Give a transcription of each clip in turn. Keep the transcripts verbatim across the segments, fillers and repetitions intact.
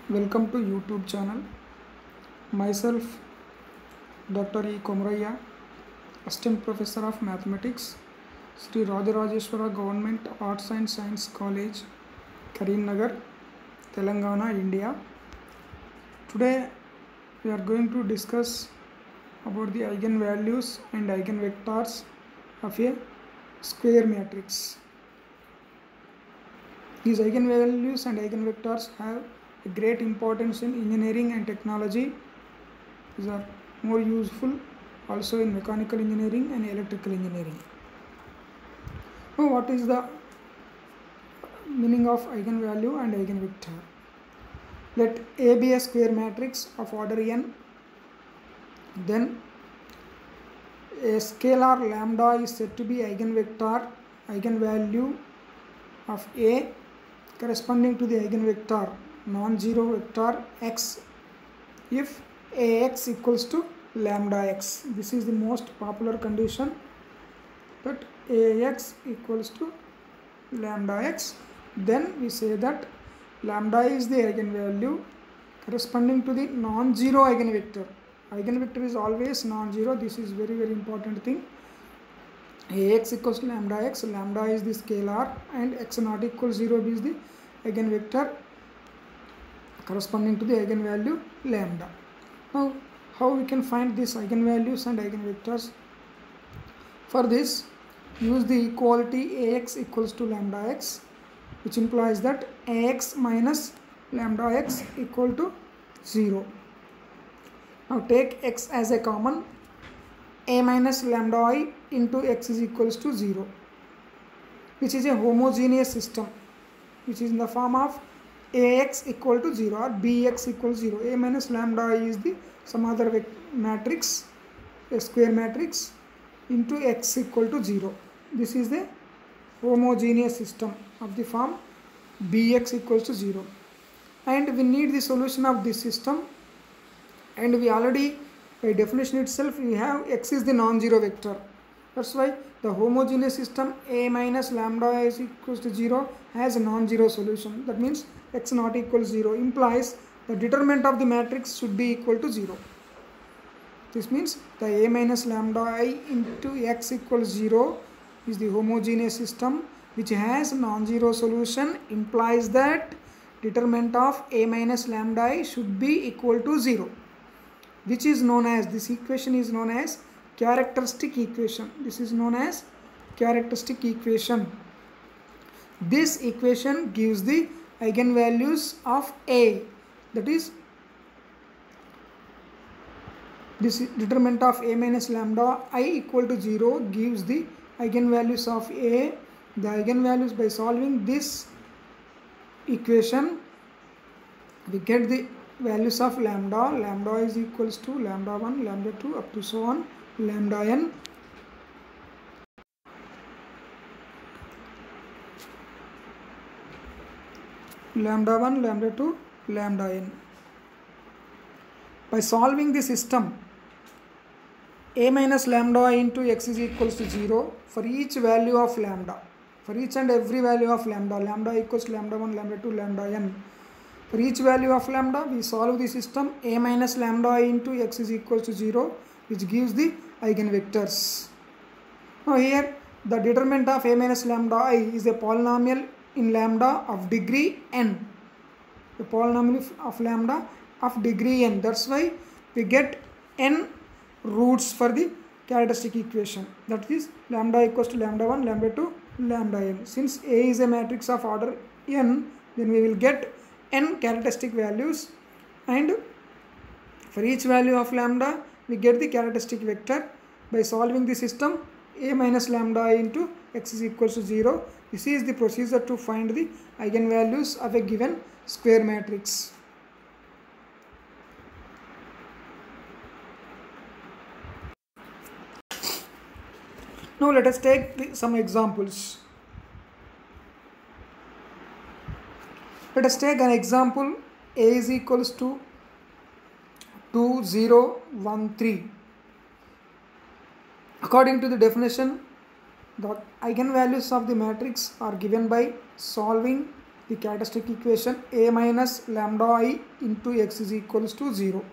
Welcome to YouTube channel. Myself Doctor E. Komraya, Assistant Professor of Mathematics, Sri Rajarajeshwara Government Arts and Science College, Karimnagar, Telangana, India. Today we are going to discuss about the eigenvalues and eigenvectors of a square matrix. These eigenvalues and eigenvectors have a great importance in engineering and technology. These are more useful also in mechanical engineering and electrical engineering. Now, what is the meaning of eigenvalue and eigenvector? Let A be a square matrix of order n. Then a scalar lambda is said to be eigenvector, eigenvalue of A corresponding to the eigenvector non-zero vector x if Ax equals to lambda x. This is the most popular condition, that Ax equals to lambda x. Then we say that lambda is the eigenvalue corresponding to the non-zero eigenvector. Eigenvector is always non-zero. This is very very important thing. Ax equals to lambda x, lambda is the scalar, and x not equal zero is the eigenvector corresponding to the eigenvalue lambda. Now, how we can find these eigenvalues and eigenvectors? For this, use the equality Ax equals to lambda x, which implies that Ax minus lambda x equal to zero. Now take x as a common. A minus lambda I into x is equals to zero, which is a homogeneous system, which is in the form of Ax equal to zero or Bx equals zero. A minus lambda I is the some other matrix, a square matrix, into x equal to zero. This is the homogeneous system of the form Bx equals to zero. And we need the solution of this system, and we already, by definition itself, we have x is the non-zero vector. That's why the homogeneous system A minus lambda is equals to zero has a non-zero solution. That means x not equal zero implies the determinant of the matrix should be equal to zero. This means the A minus lambda I into x equals zero is the homogeneous system which has non-zero solution, implies that determinant of A minus lambda I should be equal to zero, which is known as, this equation is known as characteristic equation. This is known as characteristic equation. This equation gives the eigenvalues of A, that is this determinant of A minus lambda I equal to zero gives the eigenvalues of A. The eigenvalues, by solving this equation, we get the values of lambda. Lambda is equals to lambda one, lambda two, up to so on, lambda n. Lambda one, lambda two, lambda n. By solving the system, A minus lambda I into x is equals to zero for each value of lambda. For each and every value of lambda, lambda equals to lambda one, lambda two, lambda n. For each value of lambda, we solve the system A minus lambda I into x is equals to zero, which gives the eigenvectors. Now here, the determinant of A minus lambda I is a polynomial in lambda of degree n. A polynomial of lambda of degree n. That's why we get n roots for the characteristic equation. That is lambda equals to lambda one, lambda two, lambda n. Since A is a matrix of order n, then we will get n characteristic values, and for each value of lambda we get the characteristic vector. By solving the system, A minus lambda I into x is equals to zero. This is the procedure to find the eigenvalues of a given square matrix. Now let us take the, some examples. Let us take an example. A is equals to two, zero, one, three. According to the definition, the eigenvalues of the matrix are given by solving the characteristic equation a minus lambda I into x is equals to zero.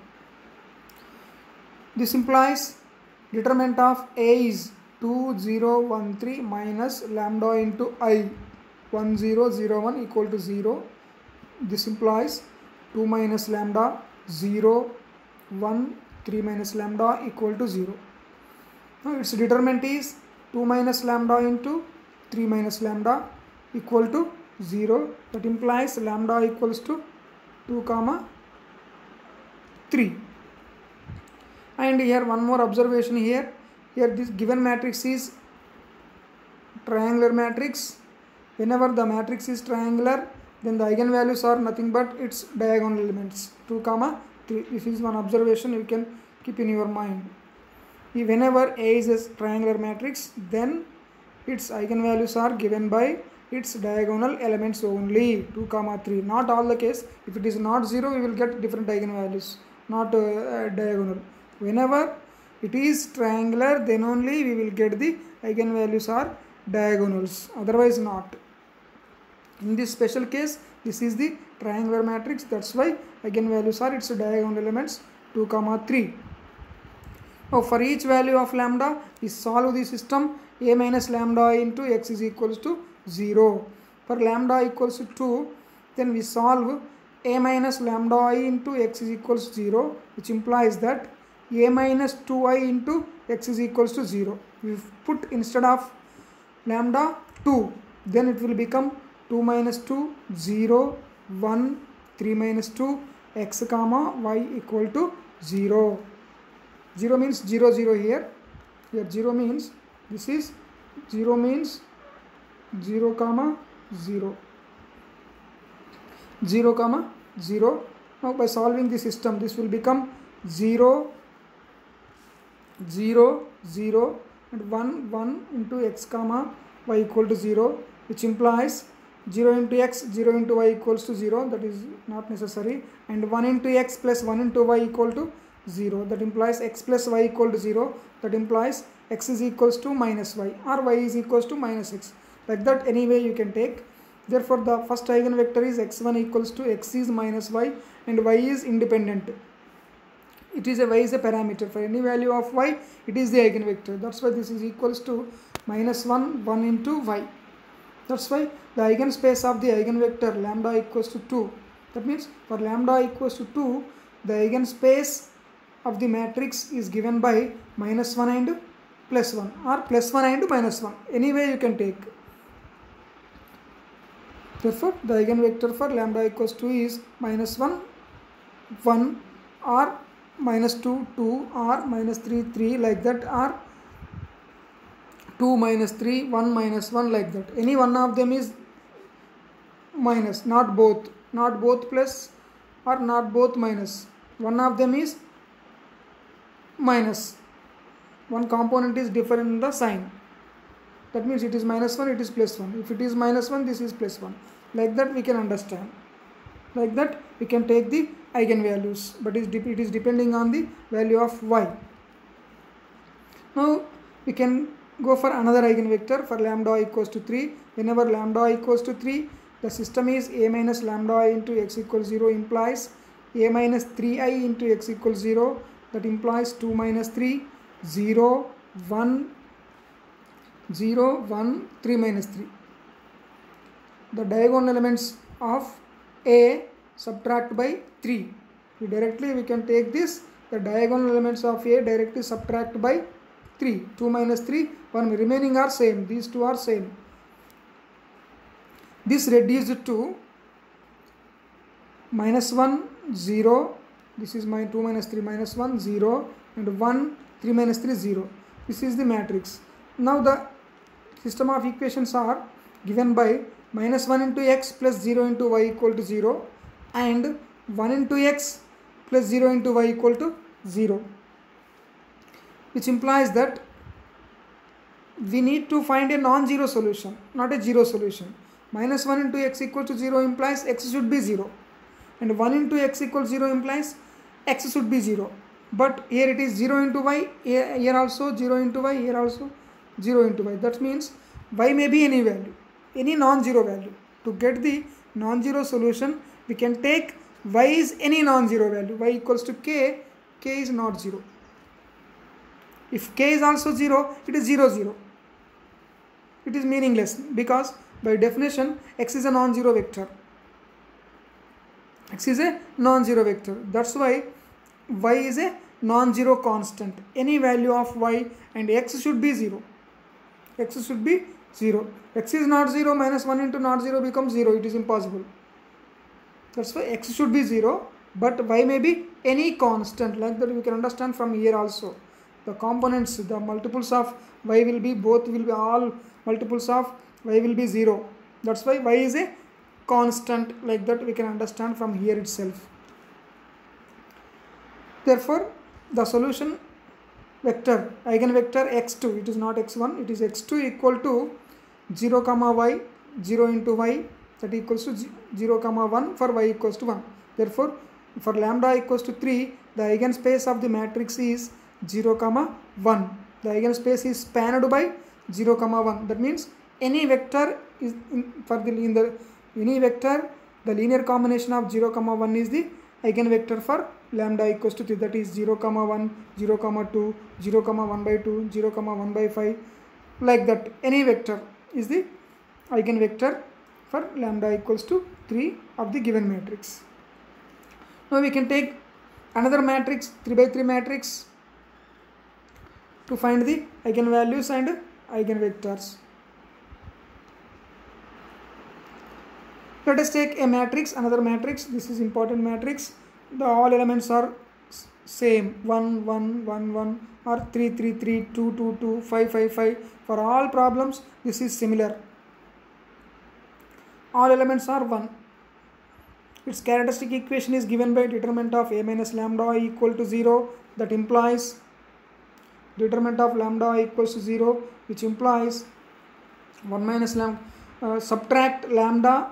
This implies determinant of a is two zero one three minus lambda into I one zero zero one equal to zero. This implies two minus lambda zero one three minus lambda equal to zero. Now its determinant is two minus lambda into three minus lambda equal to zero. That implies lambda equals to two comma three. And here one more observation here. Here this given matrix is triangular matrix. Whenever the matrix is triangular, then the eigenvalues are nothing but its diagonal elements two comma three. This is one observation you can keep in your mind. Whenever A is a triangular matrix, then its eigenvalues are given by its diagonal elements only two comma three. Not all the case. If it is not zero, we will get different eigenvalues, not uh, uh, diagonal. Whenever it is triangular, then only we will get the eigenvalues are diagonals, otherwise not. In this special case, this is the triangular matrix, that's why eigenvalues are its diagonal elements two comma three. Now for each value of lambda, we solve the system a minus lambda I into x is equals to zero. For lambda equals to two, then we solve a minus lambda I into x is equals to zero, which implies that a minus two I into x is equals to zero. We put instead of lambda two, then it will become two minus two, zero, one, three minus two, x comma y equal to zero. zero means zero, zero here. Here zero means, this is zero means zero comma zero. zero comma zero. Now by solving the system, this will become zero, zero, zero and one, one into x comma y equal to zero, which implies zero into x, zero into y equals to zero, that is not necessary, and one into x plus one into y equal to zero, that implies x plus y equal to zero, that implies x is equals to minus y or y is equals to minus x. Like that any way you can take. Therefore the first eigenvector is x one equals to x is minus y and y is independent. It is a y is a parameter. For any value of y, it is the eigenvector. That's why this is equals to minus one, one into y. That's why the eigenspace of the eigenvector lambda equals to two. That means for lambda equals to two, the eigenspace of the matrix is given by minus one and plus one or plus one and minus one. Any way you can take. Therefore, the eigenvector for lambda equals to is minus one, one or minus two, two or minus three, three like that, or two minus three, one minus one like that. Any one of them is minus, not both, not both plus or not both minus. One of them is minus. One component is different in the sign. That means it is minus one, it is plus one. If it is minus one, this is plus one. Like that we can understand. Like that we can take the eigenvalues, but it is depending on the value of y. Now we can go for another eigenvector for lambda equals to three. Whenever lambda equals to three, the system is a minus lambda I into x equals zero implies a minus three I into x equals zero. That implies two minus three, zero, one, zero, one, three minus three. The diagonal elements of A subtract by three. We directly we can take this, the diagonal elements of A directly subtract by three. two minus three, one, remaining are same. These two are same. This reduced to minus one, zero. This is my two minus three, minus one, zero and one, three minus three, zero. This is the matrix. Now the system of equations are given by minus one into x plus zero into y equal to zero and one into x plus zero into y equal to zero, which implies that we need to find a non-zero solution, not a zero solution. Minus one into x equal to zero implies x should be zero and one into x equals zero implies x should be zero. But here it is zero into y, here also zero into y, here also zero into y. That means y may be any value, any non-zero value. To get the non-zero solution, we can take y is any non-zero value. Y equals to k, k is not zero. If k is also zero, it is zero, zero. It is meaningless because by definition x is a non-zero vector. X is a non-zero vector. That's why y is a non-zero constant. Any value of y and x should be zero. X should be zero. X is not zero, minus one into not zero becomes zero. It is impossible. That's why x should be zero, but y may be any constant. Like that we can understand from here also. The components, the multiples of y will be, both will be, all multiples of y will be zero. That's why y is a constant. Like that we can understand from here itself. Therefore, the solution vector, eigenvector x two, it is not x one, it is x two equal to zero comma y, zero into y, that equals to zero comma one for y equals to one. Therefore, for lambda equals to three, the eigenspace of the matrix is zero comma one. The eigenspace is spanned by zero comma one. That means any vector is in, for the in the any vector, the linear combination of zero comma one is the eigenvector for lambda equals to three. That is zero comma one, zero comma two, zero comma one by two, zero comma one by five. Like that, any vector is the eigenvector for lambda equals to three of the given matrix. Now we can take another matrix, three by three matrix, to find the eigenvalues and eigenvectors. Let us take a matrix, another matrix. This is important matrix. The all elements are same, one, one, one, one, or three, three, three, two, two, two, five, five, five. For all problems, this is similar. All elements are one. Its characteristic equation is given by determinant of a minus lambda I equal to zero. That implies determinant of lambda I equals to zero, which implies one minus lambda, uh, subtract lambda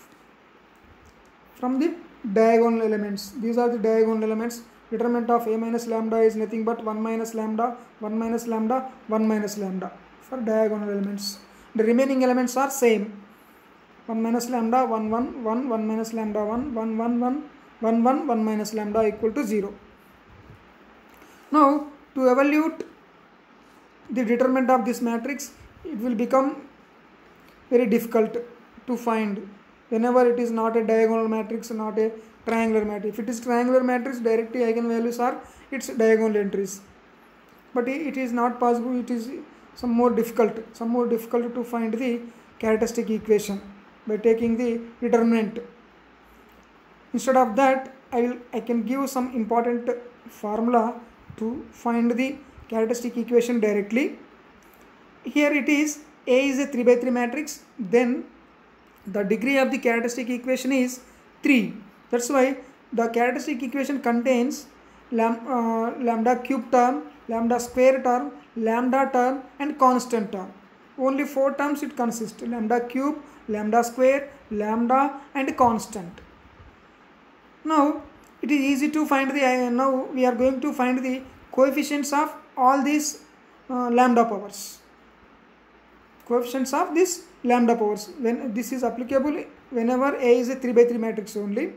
from the diagonal elements. These are the diagonal elements. Determinant of a minus lambda is nothing but one minus lambda, one minus lambda, one minus lambda for diagonal elements. The remaining elements are same. one minus lambda, one, one, one, one minus lambda, one, one, one, one, one, one, one minus lambda equal to zero. Now, to evaluate the determinant of this matrix, it will become very difficult to find whenever it is not a diagonal matrix, not a triangular matrix. If it is triangular matrix, directly eigenvalues are its diagonal entries. But it is not possible, it is some more difficult, some more difficult to find the characteristic equation by taking the determinant. Instead of that, I will I can give some important formula to find the characteristic equation directly. Here it is, A is a three by three matrix, then the degree of the characteristic equation is three. That's why the characteristic equation contains lam, uh, lambda cube term, lambda square term, lambda term and constant term. Only four terms it consists: lambda cube, lambda square, lambda and constant. Now it is easy to find the, uh, now we are going to find the coefficients of all these uh, lambda powers. Coefficients of this lambda powers. When this is applicable whenever A is a three by three matrix only.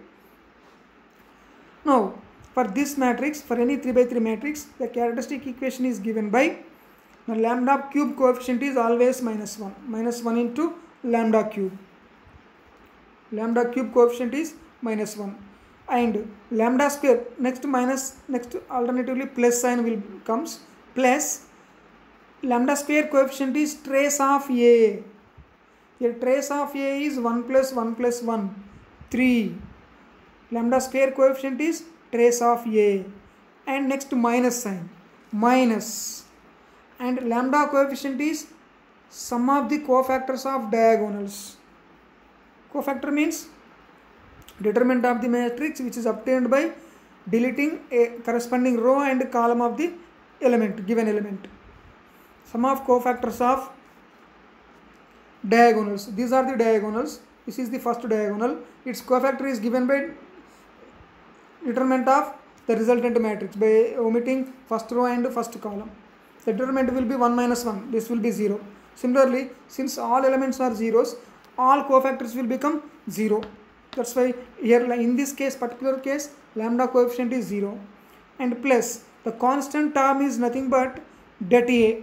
Now for this matrix, for any three by three matrix, the characteristic equation is given by the lambda cube coefficient is always minus one. Minus one into lambda cube. Lambda cube coefficient is minus one. And lambda square, next minus, next alternatively plus sign will comes, plus lambda square coefficient is trace of A. Here trace of A is one plus one plus one, three. Lambda square coefficient is trace of A. And next minus sign, minus. And lambda coefficient is sum of the cofactors of diagonals. Cofactor means determinant of the matrix which is obtained by deleting a corresponding row and column of the element, given element. Sum of cofactors of diagonals. These are the diagonals. This is the first diagonal. Its cofactor is given by determinant of the resultant matrix by omitting first row and first column. The determinant will be one minus one. This will be zero. Similarly, since all elements are zeros, all cofactors will become zero. That's why here in this case, particular case, lambda coefficient is zero, and plus the constant term is nothing but det A.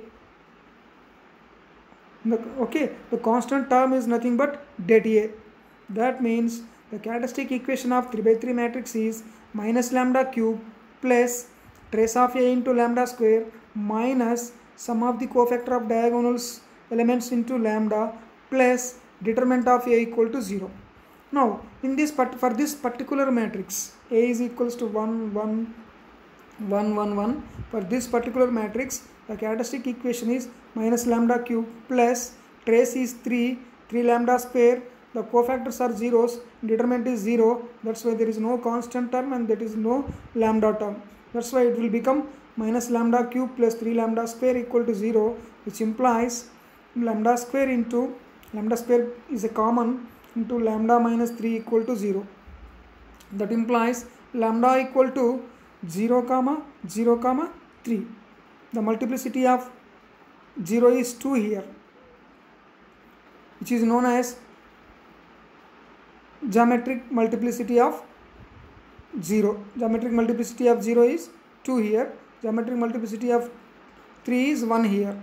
Okay, the constant term is nothing but det A. That means the characteristic equation of three by three matrix is minus lambda cube plus trace of A into lambda square minus sum of the cofactor of diagonals elements into lambda plus determinant of A equal to zero. Now, in this part, for this particular matrix, A is equals to one, one, one, one, one. For this particular matrix, the characteristic equation is minus lambda cube plus trace is three, three lambda square. The cofactors are zeros, determinant is zero. That's why there is no constant term and there is no lambda term. That's why it will become minus lambda cube plus three lambda square equal to zero, which implies lambda square into lambda square is a common into lambda minus three equal to zero. That implies lambda equal to zero comma zero comma three. The multiplicity of zero is two here, which is known as geometric multiplicity of zero. Geometric multiplicity of zero is two here. Geometric multiplicity of three is one here.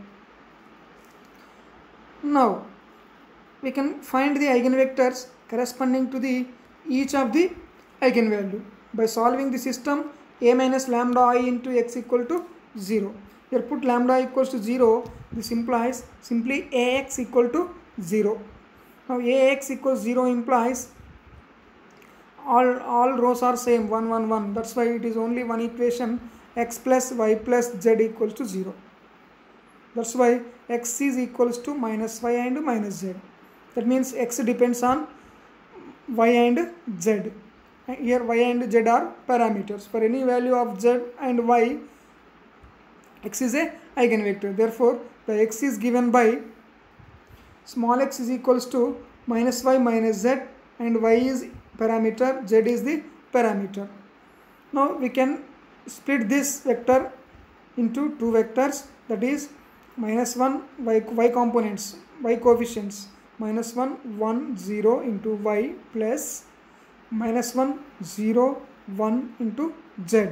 Now we can find the eigenvectors corresponding to the each of the eigenvalue by solving the system A minus lambda I into x equal to zero. Here put lambda equals to zero. This implies simply Ax equal to zero. Now Ax equals zero implies all, all rows are same, one, one, one. That's why it is only one equation, x plus y plus z equals to zero. That's why x is equals to minus y and minus z. That means x depends on y and z. Here y and z are parameters. For any value of z and y, x is a eigenvector. Therefore, the x is given by small x is equals to minus y minus z, and y is parameter, z is the parameter. Now we can split this vector into two vectors, that is minus one y, y components, y coefficients, minus one, one, zero into y plus minus one, zero, one into z.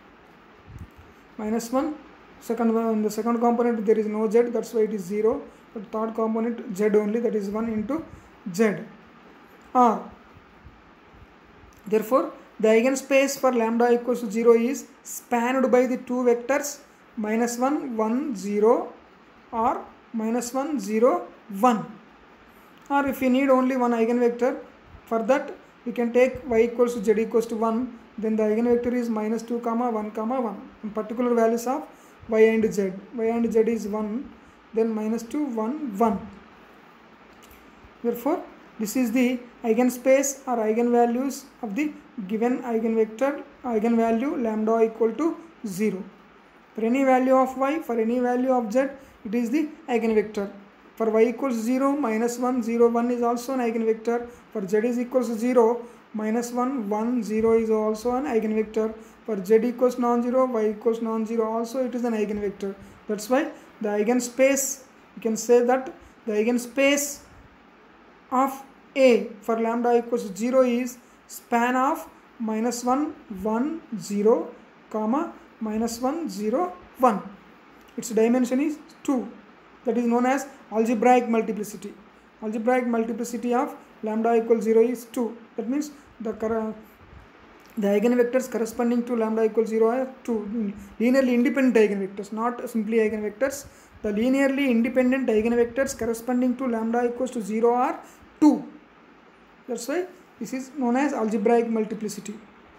Minus one, second one, in the second component there is no z, that's why it is zero. But third component z only, that is one into z. R. Therefore, the eigenspace for lambda equals to zero is spanned by the two vectors minus one, one, zero or minus one, zero, one. Or if you need only one eigenvector, for that we can take y equals to z equals to one, then the eigenvector is minus two comma one comma one. In particular values of y and z. Y and z is one, then minus two, one, one. Therefore, this is the eigenspace or eigenvalues of the given eigenvector, eigenvalue lambda equal to zero. For any value of y, for any value of z, it is the eigenvector. For y equals zero, minus one, zero, one is also an eigenvector. For z is equals to zero, minus one, one, zero is also an eigenvector. For z equals non-zero, y equals non-zero, also it is an eigenvector. That's why the eigenspace, you can say that the eigenspace of A for lambda equals to zero is span of minus one, one, zero, comma, minus one, zero, one. Its dimension is two. That is known as algebraic multiplicity. Algebraic multiplicity of lambda equals zero is two. That means the the eigenvectors corresponding to lambda equals zero are two linearly independent eigenvectors, not simply eigenvectors. The linearly independent eigenvectors corresponding to lambda equals to zero are two. That's why this is known as algebraic multiplicity.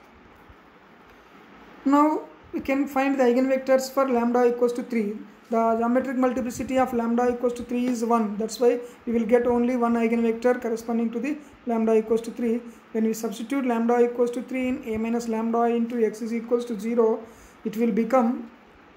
Now we can find the eigenvectors for lambda equals to three. The geometric multiplicity of lambda equals to three is one. That's why we will get only one eigenvector corresponding to the lambda equals to three. When we substitute lambda equals to three in A minus lambda into x is equals to zero, it will become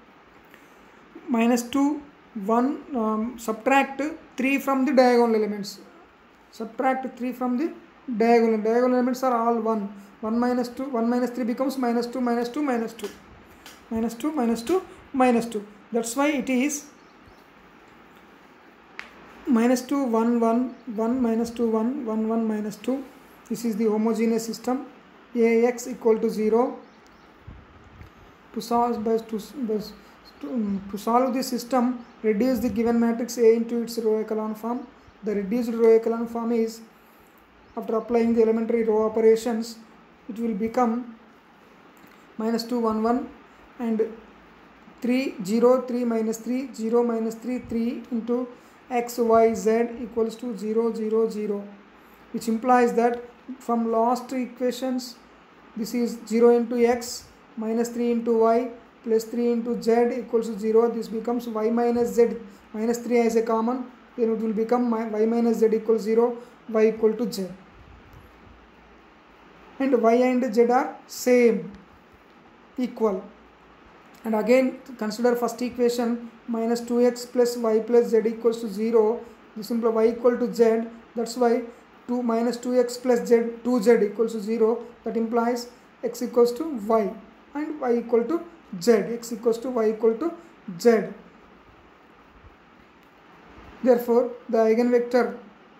minus two, one, um, subtract three from the diagonal elements. Subtract three from the diagonal. Diagonal elements are all one. one minus two, one minus three becomes minus two, minus two, minus two. Minus two, minus two, minus two. That's why it is minus two, one, one, one, minus two, one, one, one, minus two. This is the homogeneous system. A x equal to zero. To solve by to, to, um, to solve this system, reduce the given matrix A into its row echelon form. The reduced row echelon form is, after applying the elementary row operations, it will become minus two, one, one, and three, zero, three minus three, zero minus three, three into x, y, z equals to zero, zero, zero, which implies that from last equations, this is zero into x minus three into y plus three into z equals to zero. This becomes y minus z, minus three as a common, then it will become y minus z equals zero, y equal to z. And y and z are same, equal. And again consider first equation, minus two x plus y plus z equals to zero. This implies y equal to z. That's why two minus two x plus z, two z equals to zero. That implies x equals to y and y equal to z. X equals to y equal to z. Therefore, the eigenvector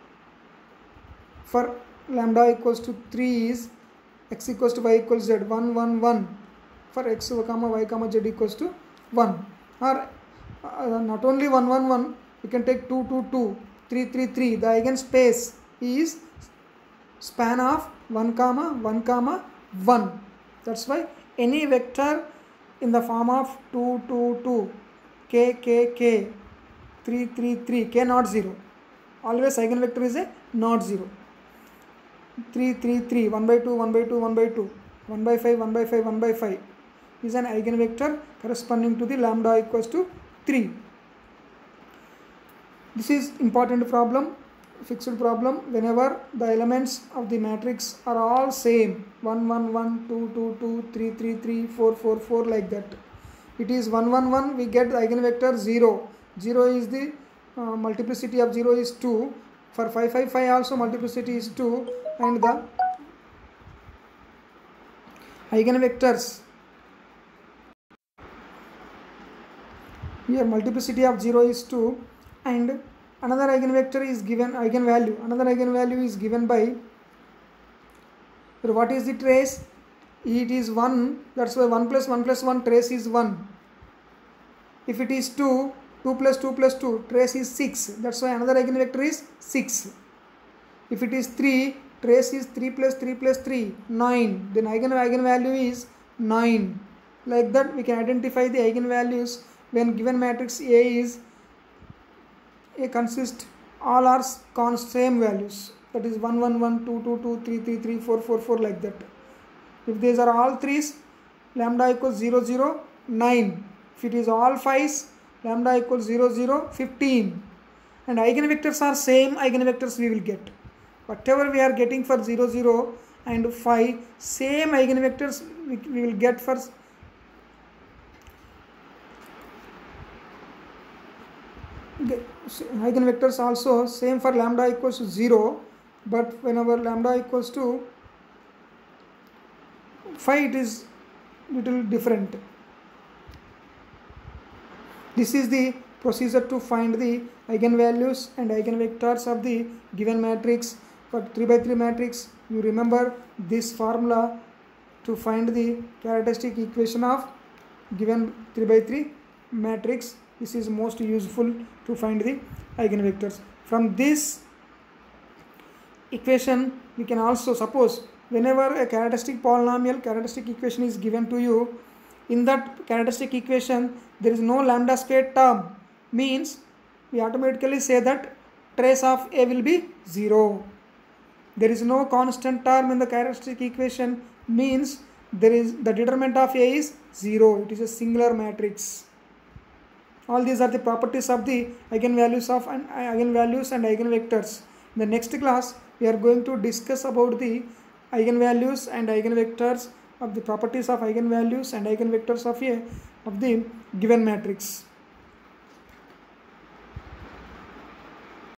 for lambda equals to three is x equals to y equals z, one, one, one. For x comma y comma z equals to one. Or uh, not only one, one, one, we can take two, two, two, three, three, three. The eigenspace is span of one comma one comma one. That's why any vector in the form of two, two, two, k, k, k, three, three, three, k not zero. Always eigenvector is a not zero. three, three, three, one by two, one by two, one by two, one by five, one by five, one by five is an eigenvector corresponding to the lambda equals to three. This is important problem, fixed problem. Whenever the elements of the matrix are all same, one, one, one, two, two, two, three, three, three, four, four, four, like that. It is one, one, one, we get the eigenvector zero. zero is the uh, multiplicity of zero is two. For five, five, five also multiplicity is two, and the eigenvectors, here multiplicity of zero is two, and another eigenvector is given, eigenvalue, another eigenvalue is given by, what is the trace? It is one, that's why one plus one plus one, trace is one. If it is two, two plus two plus two, trace is six, that's why another eigenvector is six. If it is three, trace is three plus three plus three, nine, then eigen eigenvalue is nine. Like that we can identify the eigenvalues when given matrix A is A consists all are same values, that is one, one, one, two, two, two, three, three, three, four, four, four, like that. If these are all threes, lambda equals zero, zero, nine. If it is all fives, lambda equals zero, zero, fifteen. And eigenvectors are same eigenvectors we will get. Whatever we are getting for zero, zero and five, same eigenvectors we, we will get for eigenvectors also same for lambda equals to zero, but whenever lambda equals to five, it is little different. This is the procedure to find the eigenvalues and eigenvectors of the given matrix. For three by three matrix, you remember this formula to find the characteristic equation of given three by three matrix. This is most useful to find the eigenvectors. From this equation, we can also suppose whenever a characteristic polynomial characteristic equation is given to you, in that characteristic equation there is no lambda squared term, means we automatically say that trace of A will be zero. There is no constant term in the characteristic equation, means there is the determinant of A is zero. It is a singular matrix. All these are the properties of the eigenvalues of and eigenvalues and eigenvectors. In the next class, we are going to discuss about the eigenvalues and eigenvectors of the properties of eigenvalues and eigenvectors of a of the given matrix.